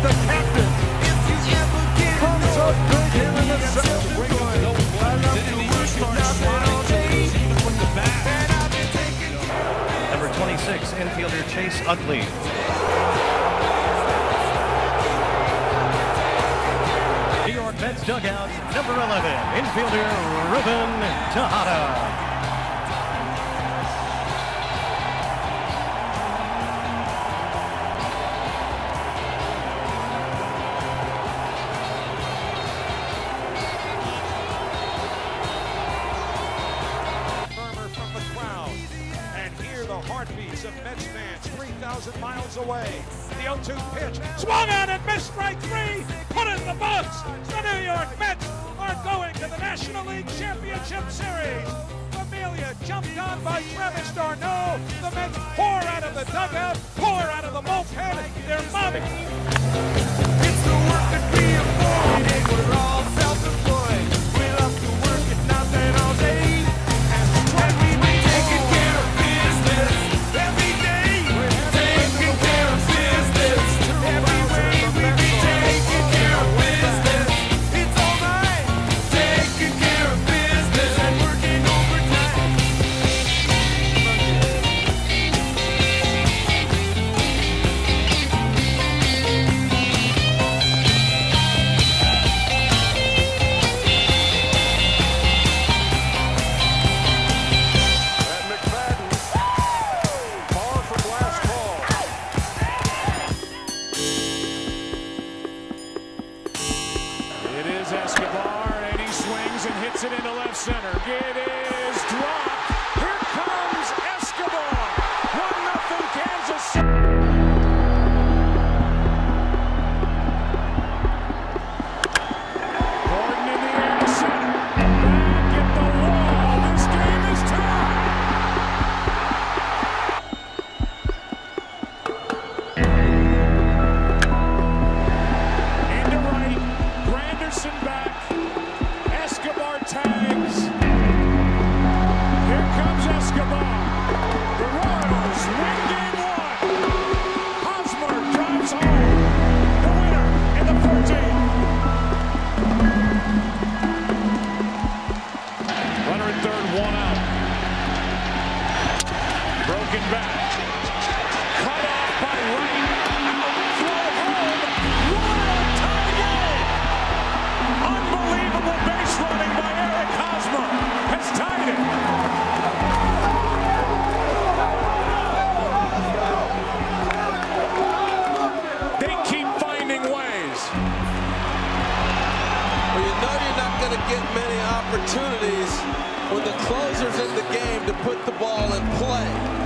the captain. Comes up big here in the second. Number 26, infielder Chase Utley. New York Mets dugout, number 11, infielder Ruben Tejada. Heartbeats of Mets fans 3,000 miles away. The 0-2 pitch, swung on and missed, strike three, put in the books. The New York Mets are going to the National League Championship Series. Familia jumped on by Travis d'Arnaud. The Mets pour out of the dugout, pour out of the bullpen. They're mobbing. It's the work that we avoid. We're all self-employed. We love to work at nothing all day. Escobar, and he swings and hits it into left center. It is dropped. Here comes Escobar. 1-0 Kansas City. Gordon in the air to center. Back at the wall. This game is tied. Into right. Granderson back. Escobar tags. Here comes Escobar. The Royals win game one. Hosmer drives home. The winner in the 14th. Runner at third, one out. Broken back. Cut off by Wright. Throw home. Royal tie game. Unbelievable base running by Eric Hosmer has tied it. They keep finding ways. Well, you know you're not going to get many opportunities when the closer's in the game to put the ball in play.